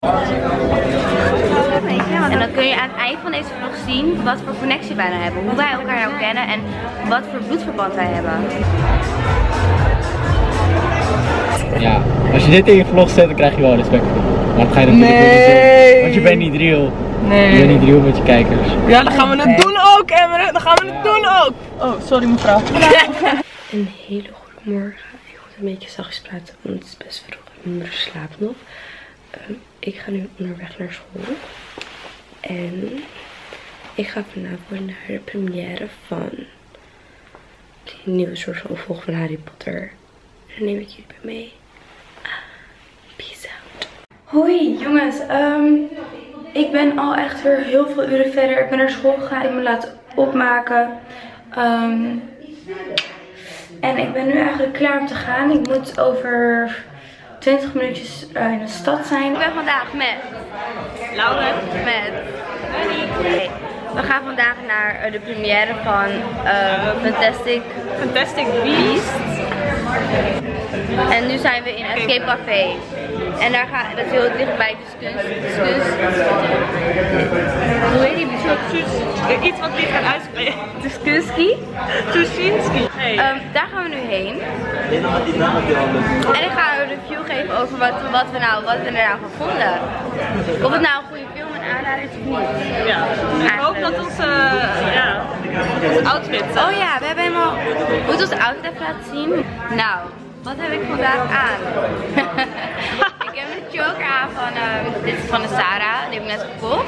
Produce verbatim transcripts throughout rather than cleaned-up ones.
En dan kun je aan het eind van deze vlog zien wat voor connectie wij nou hebben. Hoe wij elkaar nou kennen en wat voor bloedverband wij hebben. Ja, als je dit in je vlog zet, dan krijg je wel respect voor. Maar dat ga je natuurlijk nee. niet doen. Want je bent niet real. Nee. Je bent niet real met je kijkers. Ja, dan gaan we het doen ook, Emre. Dan gaan we het doen ook. Oh, sorry mevrouw. Een hele goede morgen. Ik moet een beetje zachtjes praten, want het is best vroeg. Mijn moeder slaapt nog. Um, ik ga nu onderweg naar school. En ik ga vanavond naar de première van die nieuwe soort van opvolger van Harry Potter. En dan neem ik jullie bij mee. Ah, peace out. Hoi jongens, um, ik ben al echt weer heel veel uren verder. Ik ben naar school gegaan, ik heb me laten opmaken. Um, en ik ben nu eigenlijk klaar om te gaan. Ik moet over twintig minuutjes uh, in de stad zijn. Ik ben vandaag met Lauren, met okay. We gaan vandaag naar uh, de première van uh, Fantastic, Fantastic Beasts. En nu zijn we in Escape Café. En daar gaan, dat is heel dichtbij, dus kunst, dus kunst. Hoe heet die muziek? Iets wat niet gaat uitspreken. Tuskunski. Tuschinski. Hey. Um, daar gaan we nu heen. En ik ga een review geven over wat, wat, we nou, wat we er nou van vonden. Of het nou een goede film en aanrader is of niet. Ja. Ik hoop dat onze, uh, ja, onze outfit. Oh ja, we hebben helemaal. Moet ons outfit even laten zien? Nou, wat heb ik vandaag aan? Ik heb een choker aan van, uh, dit is van de Sarah, die heb ik net gekocht.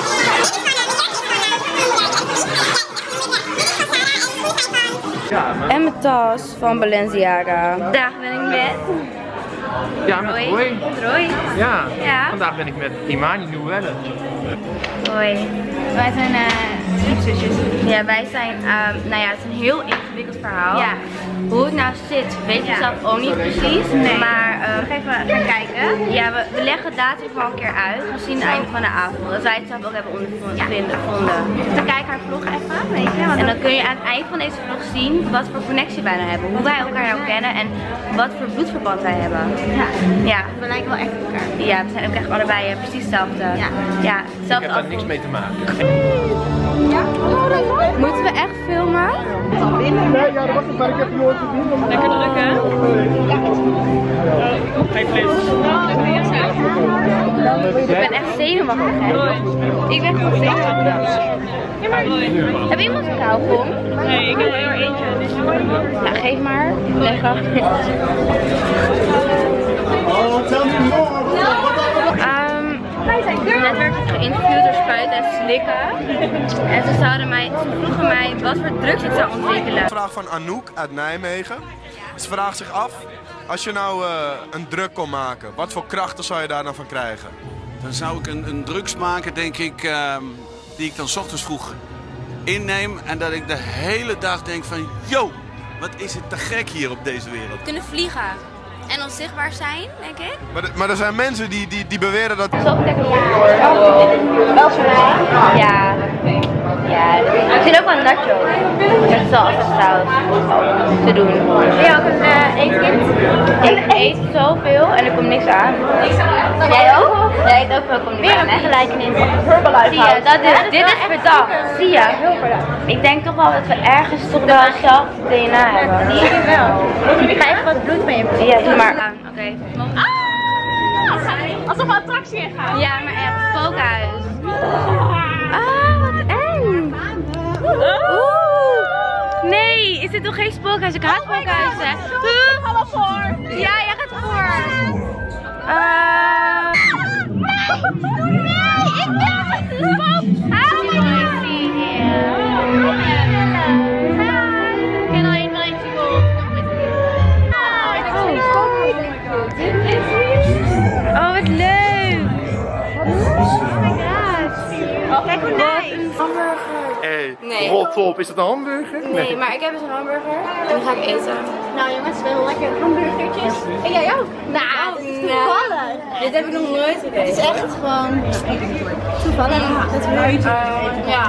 En mijn tas van Balenciaga. Vandaag ben ik met... Ja, met Roy. Roy. Roy. Ja. Ja. Vandaag ben ik met Imani Noelle. Hoi. Wij zijn uh, zwipzusjes. Ja, wij zijn, uh, nou ja, het is een heel ingewikkeld verhaal. Ja. Hoe het nou zit, weet je ja. zelf ook niet precies. Nee. Maar uh, nog even gaan kijken. Ja, we, we leggen de datum gewoon een keer uit. We zien het einde van de avond. Dat wij het zelf ook hebben ondervonden. Ja. We kijken haar vlog even, weet je. Want en dan kun je aan het eind van deze vlog zien wat voor connectie wij nou hebben. Hoe wij elkaar nou kennen en wat voor bloedverband wij hebben. Ja. Ja. We lijken wel echt op elkaar. Ja, we zijn ook echt allebei uh, precies hetzelfde. Ja. Ja, hetzelfde. Ik heb daar niks mee te maken. Ja. Moeten we echt filmen? Nee, ja, dat was het, maar ik heb die nooit gezien. Lekker druk, hè? Geen vlees. Ik ben echt zenuwachtig, hè? Ik ben gewoon zenuwachtig. Ja, maar... Heb iemand een kauwgom? Nee, ik heb er heel eentje. Nou, geef maar. Leg af. Um, net werd ik geïnterviewd door Spuiten en Slikken. En ze, zouden mij, ze vroegen mij wat voor drugs ik zou ontwikkelen. Een vraag van Anouk uit Nijmegen. Ze vraagt zich af, als je nou uh, een drug kon maken, wat voor krachten zou je daar dan van krijgen? Dan zou ik een, een drugs maken, denk ik, uh, die ik dan 's ochtends vroeg inneem. En dat ik de hele dag denk van, yo, wat is het te gek hier op deze wereld. Kunnen vliegen. En onzichtbaar zijn, denk ik. Maar, de, maar er zijn mensen die, die, die beweren dat... Zo ja. Ja, er zit ook wel nacho. Met zoals en saus te doen. Ben je ook een uh, eetkind? Ik eet zoveel en er komt niks aan. Jij ook? Jij eet ook wel, komt niks aan, hè? Gelijkenis. Zie je, dat is, dit is verdacht. Zie je? Heel verdacht. Ik denk toch wel dat we ergens toch wel zelf D N A hebben. Zie je wel. Ik ga even wat bloed van je proeven. Ja, doe maar. Oké. Okay. Ah! Alsof we attractie in gaan. Ja, maar echt. Spookhuis. Ah, wat eng. Oeh. Nee, is dit toch geen spookhuis? Ik haat spookhuizen. Ik ga wel voor. Ja, jij gaat voor. Uh... Nee, ik ben het spook. Hi. Ik ken alleen maar eentje gold. Oh, wat leuk. Oh my god. Kijk hoe nice. Hey, Nee. rot op. Is dat een hamburger? Nee, maar ik heb dus een hamburger en die ga ik eten. Nou jongens, we hebben lekker hamburgertjes. En jij ook? Nou, Toevallig. Dit heb ik nog nooit gegeten. Het is echt gewoon toevallig. Dat we nooit Uh, ja.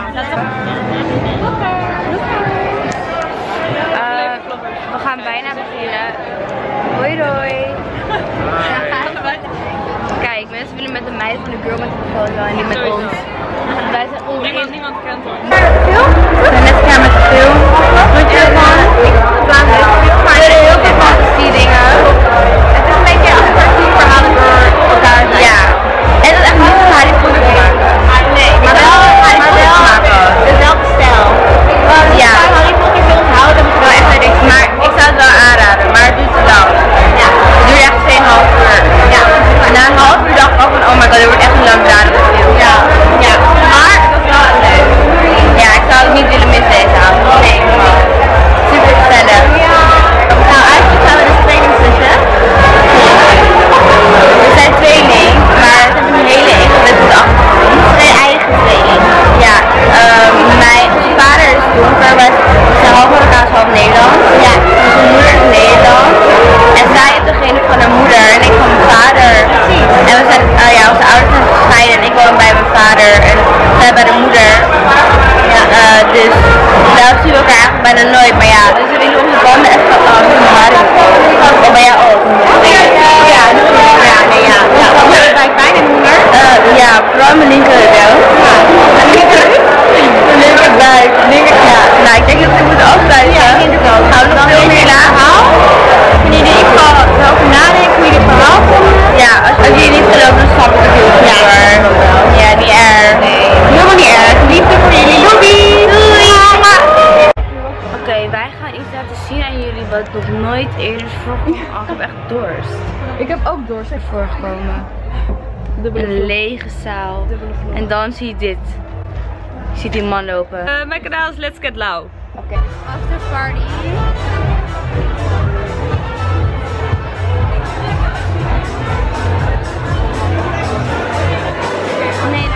Uh, we gaan bijna beginnen. Hoi hoi. Kijk, mensen willen met een meiden van de girl met de foto en niet met Sowieso. ons. Wij zijn Niemand, onderin. niemand kent ons. We zijn net klaar met de film. Wat je ervan? Ik vond het wel een leuke film, maar er zijn heel veel fantasie dingen. Het is een beetje een alternatief verhalen door elkaar zijn. Ja. En het is echt niet van Harry Potter te maken. Nee, maar wel Harry Potter te maken. Dezelfde stijl. Ja. Als je Harry Potter films houden, dan moet je wel echt naar deze. Maar ik zou het wel aanraden, maar het duurt te lang. Ja. Het duurt echt twee komma vijf uur. Ja. Na een half uur dacht ik al van, oh my god, dit wordt echt een langdradige film. Ja. Ja. Maar het was wel leuk. Ja, ik zou het niet willen missen deze avond. Nee, man. Super gezellig. Ja. Nou, eigenlijk zijn we dus tweelingzussen. We zijn tweeling, maar ze hebben een hele ingewikkelde achtergrond. Twee eigen tweeling. Ja, um, mijn vader is donker, maar ze zijn half Marokkaans, half Nederlands. Ja, onze moeder is Nederlands. En zij is degene van haar moeder en ik van mijn vader. En we zijn, uh, ja, onze ouders zijn gescheiden en ik woon bij mijn vader en zij bij de moeder. Ja, uh, dus daarom zien we elkaar eigenlijk bijna nooit, maar ja, dus we willen onze banden echt wel aan. Oh, bij jou ook? Ja, ja, ja, nee, ja. Ja, bij pijn en honger? Uh, ja, vooral mijn linkerrug. Ja, mijn linkerrug? Mijn linkerbuik, linker, ja. Nou, ik denk dat we moeten afsluiten. Ja, ik denk het ook. Gaan we nog veel meer verhaal? Een idee, ik ga erover nadenken hoe je dit verhaal komt. Ja, als, als je je niet gelooft, dan snap ik het heel goed. Ja, ja, niet erg. Nee, helemaal niet erg. Liefde voor jullie. Doei! Doei! Oké, okay, wij gaan iets laten zien aan jullie wat nog nooit eerder is voorgekomen. Oh, ik heb echt dorst. Ik heb ook dorst. Is voorgekomen. Een lege zaal. En dan zie je dit. Je ziet die man lopen. Uh, mijn kanaal is Let's Get Lauw. Oké. Okay. After party. Nee,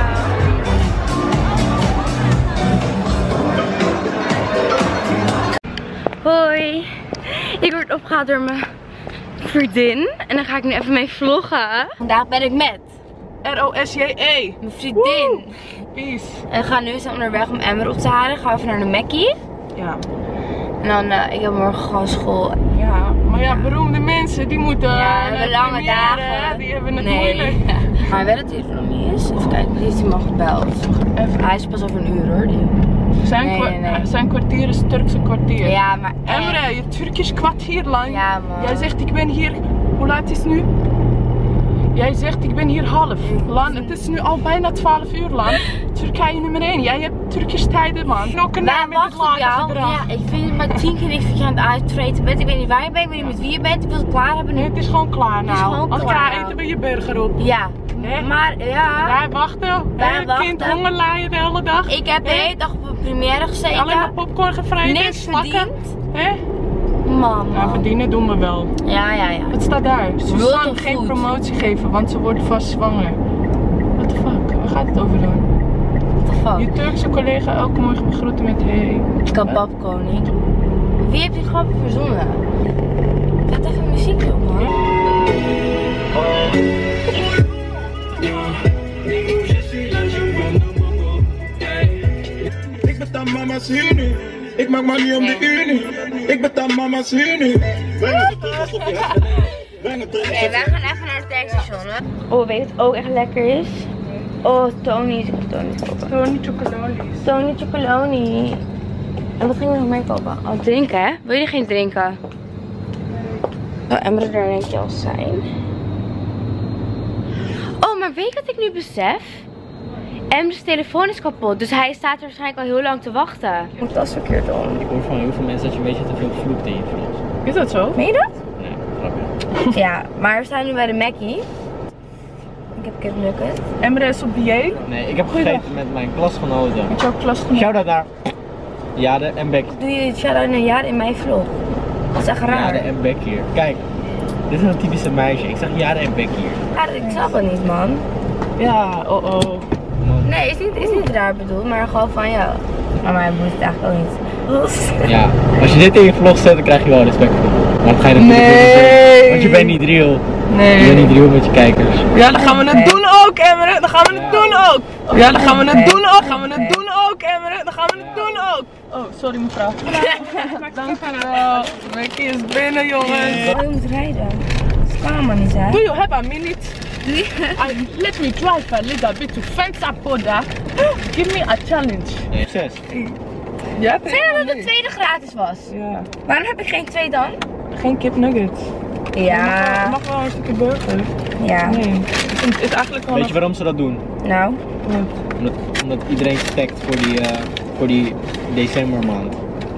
hoi, ik word opgehaald door mijn vriendin en daar ga ik nu even mee vloggen. Vandaag ben ik met R O S J E. mijn vriendin. Peace. En we gaan nu zijn onderweg om Emmer op te halen. Gaan we even naar de Mackie. Ja. En dan, uh, ik heb morgen gewoon school. Ja, maar ja, beroemde mensen die moeten ja, uh, hebben lange première, dagen. Die hebben het nee. moeilijk. Ja. Maar wel dat hij er nog niet is. Even kijken, die is die man gebeld. Even. Hij is pas over een uur hoor. Die. Zijn, nee, nee, nee. zijn kwartier is Turkse kwartier. Ja, maar Emre, je Turkisch kwartier lang. Ja, man. Jij zegt ik ben hier, hoe laat is het nu? Jij zegt ik ben hier half. Lan, het is nu al bijna twaalf uur lang. Turkije nummer één. Jij hebt Turkisch tijden man. Nog een naam met het lage gedrag. Ja, ik vind het maar tien keer niks dat je aan het uitvreten bent. Ik weet niet waar je bent, ik weet niet met wie je bent. Ik wil het klaar hebben nu. Nee, het is gewoon klaar nou. Gewoon Als klaar, klaar nou. eten we je burger op. Ja. Nee? Maar ja. Wij wachten. Wij Hey, wachten. Kind honger laaien de hele dag. Ik heb de hele dag op een première gezeten. Alleen maar popcorn gevreten. Niks slakken. verdiend. Hè? Man, Ja, verdienen doen we wel. Ja, ja, ja. Wat staat daar? Suzanne World geen food. promotie geven, want ze wordt vast zwanger. What the fuck? Waar gaat het over dan? What the fuck? Je Turkse collega elke morgen begroeten met hey. Kebabkoning. Wie heeft die grap verzonnen? Laat even muziek doen, man. Ik betaal mama's huur nu. Ik maak money om de unie. Ik betaal mama's huur nu. Oké, wij gaan even naar het tankstation, hè. Oh, weet je wat ook echt lekker is? Oh, Tony's. Ik moet Tony's kopen. Tony Chocololies. Tony Chocoloni. En wat ging ik nog meer kopen? Oh, drinken, hè? Wil je geen drinken? Oh, Emre er denk je al zijn. Oh, maar weet je wat ik nu besef? Emre's telefoon is kapot, dus hij staat er waarschijnlijk al heel lang te wachten. Ik moet dat verkeerd om. Ik hoor van heel veel mensen dat je een beetje te veel vloekt in je vlogs. Is dat zo? Meen je dat? Nee, grapje. Ja, maar we zijn nu bij de Mackie. Ik heb kipnugget. Emre is op dieet. Nee, ik heb gegeten met mijn klasgenoten. Met jouw klasgenoot. Shout-out naar Jade en Beck. Doe je shout-out naar Jade in mijn vlog? Dat is echt raar. Jade en Beck hier. Kijk, dit is een typische meisje. Ik zag Jade en Beck hier. Ja, ik snap het niet, man. Ja, oh oh. Nee, is niet, is niet raar bedoeld, maar gewoon van jou. Maar mij moet het eigenlijk ook niet. Ja, als je dit in je vlog zet, dan krijg je wel respect voor. Maar dan ga je natuurlijk Nee. niet doen, want je bent niet real. Nee. Je bent niet real met je kijkers. Ja, dan gaan we het Nee. doen ook, Emre. Dan gaan we het doen ook. Ja, dan gaan we het doen ook. Gaan we het doen ook, Emre. Dan gaan we het doen ook. Oh, sorry mevrouw. Dankjewel. Becky is binnen, jongens. Je moet rijden. Dat kan maar niet zijn. Do you have a minute? I, let me drive a little bit to fence up Poda. Give me a challenge. Zes. Ja, Zei dat de tweede gratis was? Ja. Waarom heb ik geen twee dan? Geen kip nuggets. Ja. Je mag wel een stukje burger. Ja. Nee. Het is eigenlijk gewoon. Weet je waarom ze dat doen? Nou? Omdat, omdat iedereen stekt voor die, uh, voor die decembermaand.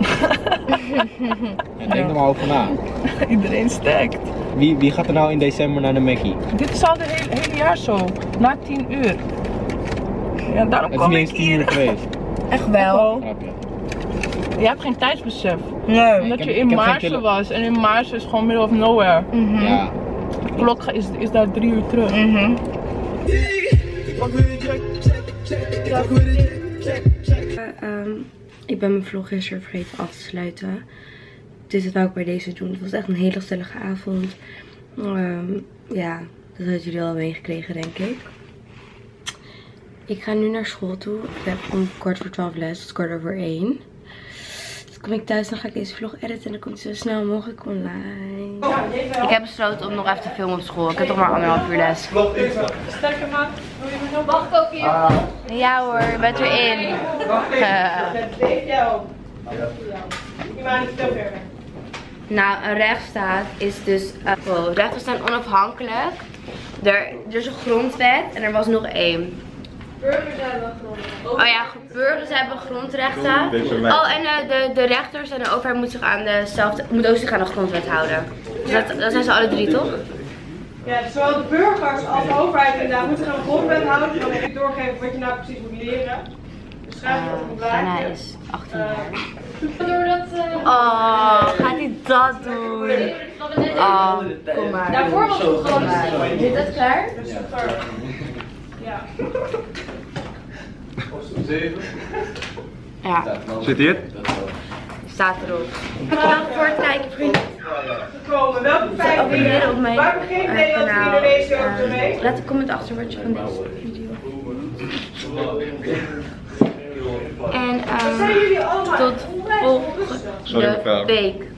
Ja, denk er maar over na. Iedereen stekt. Wie, wie gaat er nou in december naar de Mackie? Dit is al het hele, hele jaar zo. Na tien uur. Ja, daarom Het is kom niet ik eens tien uur geweest. Echt wel? Grapje. Je hebt geen tijdsbesef. Nee. Omdat Ik je heb- in ik heb geen Maarsen kilo- was en in Maarsen is gewoon middle of nowhere. Mhm. Ja. De klok is, is daar drie uur terug. Mhm. Uh, um, ik ben mijn vlog gisteren vergeten af te sluiten. Dus dat wou ik bij deze doen. Het was echt een hele gezellige avond. Um, ja, dat hadden jullie al meegekregen, denk ik. Ik ga nu naar school toe. Ik heb om kwart voor twaalf les. Het is kwart over één. Dus kom ik thuis, dan ga ik deze vlog editen en dan komt hij zo snel mogelijk online. Ik heb besloten om nog even te filmen op school. Ik heb toch maar anderhalf uur les. Sterke man. Mag ik ook hier? Ja hoor, je bent erin. Nou, een rechtsstaat is dus... Uh, wow, rechters zijn onafhankelijk. Er, er is een grondwet en er was nog één. Burgers hebben grond. Oh ja, burgers hebben grondrechten. Oh, en uh, de, de rechters en de overheid moeten zich aan dezelfde, moet ook zich aan de grondwet houden. Dus dat, dat zijn ze alle drie, toch? Ja, zowel de burgers als de overheid inderdaad moeten gaan een grondwet houden. Dan moet je doorgeven wat je nou precies moet leren. Dus schrijf je op een Uh, Anna blaadje. is achttien jaar. Doordat. Uh, Oh, gaat hij dat doen? Oh, kom maar. Daarvoor was het gewoon. Is dat klaar? Ja. Ja, Zit hier? staat erop. Bedankt voor het kijken, vrienden. Gekomen. Welke vijf Abonneren dingen? op mijn Waar begint uh, Nederland in kanaal. Indonesië ook Uh, mee? laat een comment achter wat je van deze video vindt. En Zijn um, jullie allemaal tot volgende week.